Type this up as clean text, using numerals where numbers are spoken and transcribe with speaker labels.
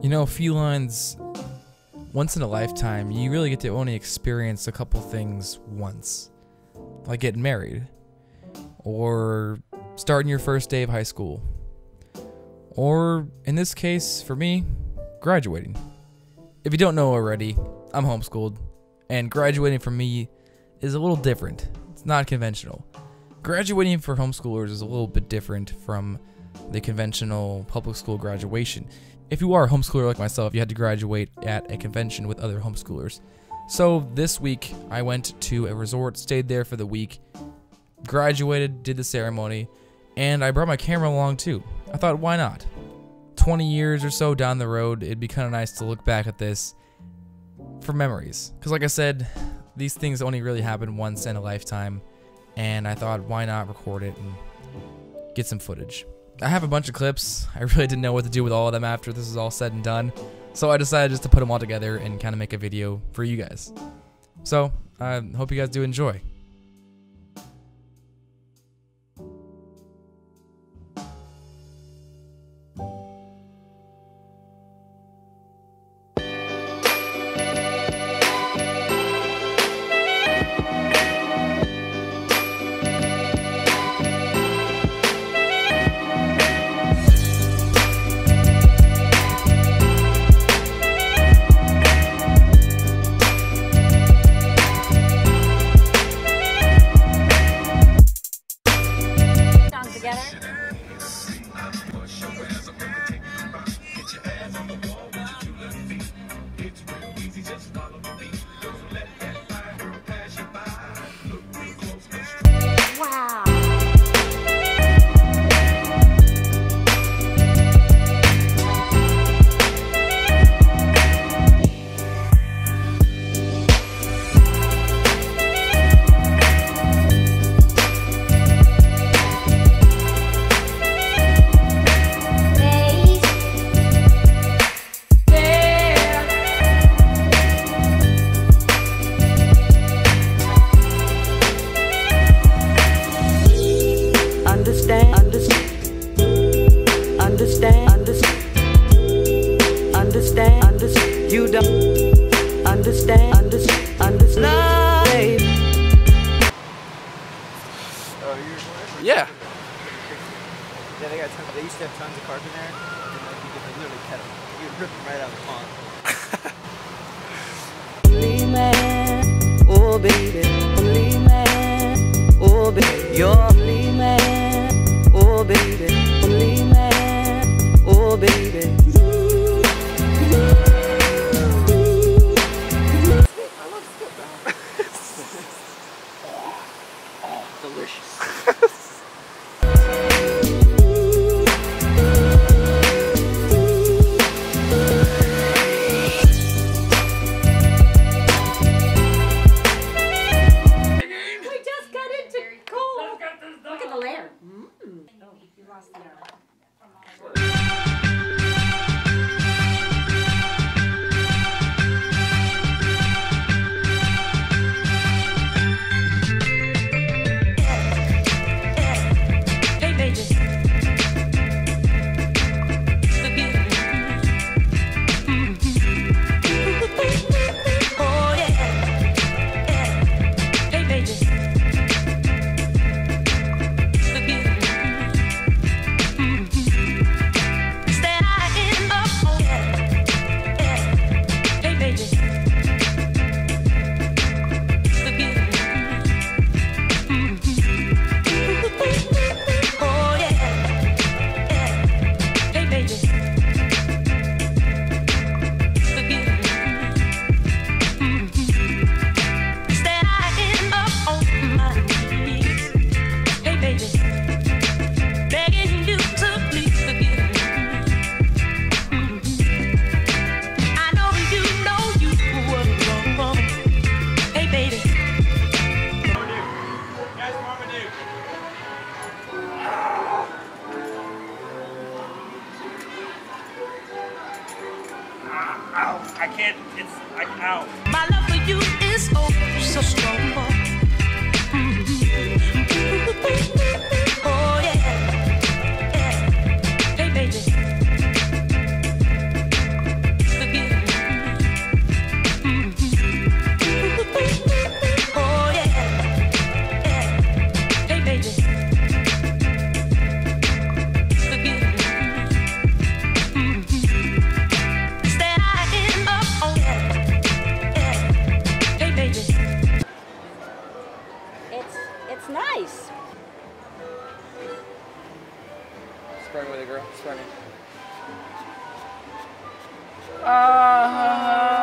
Speaker 1: You know, felines, once in a lifetime, you really get to only experience a couple things once. Like getting married, or starting your first day of high school, or in this case, for me, graduating. If you don't know already, I'm homeschooled, and graduating for me is a little different. It's not conventional. Graduating for homeschoolers is a little bit different from the conventional public school graduation. If you are a homeschooler like myself, you had to graduate at a convention with other homeschoolers. So this week, I went to a resort, stayed there for the week, graduated, did the ceremony, and I brought my camera along too. I thought, why not? 20 years or so down the road, it'd be kind of nice to look back at this for memories. Because like I said, these things only really happen once in a lifetime, and I thought, why not record it and get some footage. I have a bunch of clips. I really didn't know what to do with all of them after this is all said and done. So I decided just to put them all together and kind of make a video for you guys. So I hope you guys do enjoy.
Speaker 2: You don't understand.
Speaker 3: Oh, you're recording?
Speaker 1: Yeah.
Speaker 3: Yeah, they used to have tons of carp in there, and like you could literally cut them. You could rip them right out of the pond.
Speaker 2: Only man, oh baby, only man, oh baby, you're only man, oh baby, only man, oh baby.
Speaker 3: Delicious.
Speaker 4: I can't, ow.
Speaker 2: My love for you is oh so strong. Oh yeah, hey baby.
Speaker 1: Spray me with it, girl. Spray me.